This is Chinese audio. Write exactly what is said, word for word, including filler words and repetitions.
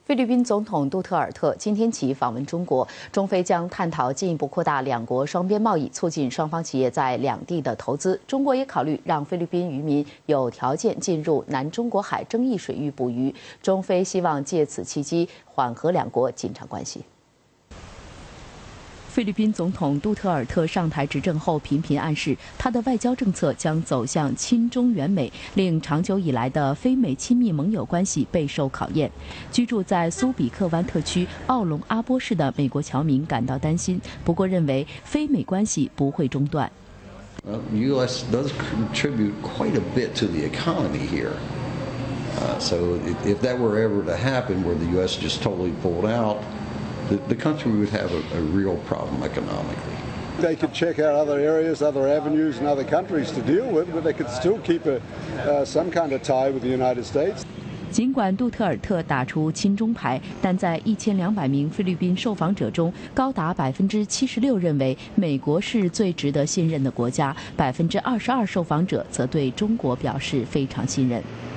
菲律宾总统杜特尔特今天起访问中国，中菲将探讨进一步扩大两国双边贸易，促进双方企业在两地的投资。中国也考虑让菲律宾渔民有条件进入南中国海争议水域捕鱼。中菲希望借此契机缓和两国紧张关系。 菲律宾总统杜特尔特上台执政后，频频暗示他的外交政策将走向亲中援美，令长久以来的非美亲密盟友关系备受考验。居住在苏比克湾特区奥隆阿波市的美国侨民感到担心，不过认为非美关系不会中断。 Well, the U S does contribute quite a bit to the economy here. Uh, so if that were ever to happen, where the U S just totally pulled out. The, the country would have a, a real problem economically. They could check out other areas, other avenues, and other countries to deal with, but they could still keep a, uh, some kind of tie with the United States. 尽管杜特尔特打出亲中牌，但在一千两百名菲律宾受访者中，高达百分之七十六认为美国是最值得信任的国家，百分之二十二受访者则对中国表示非常信任。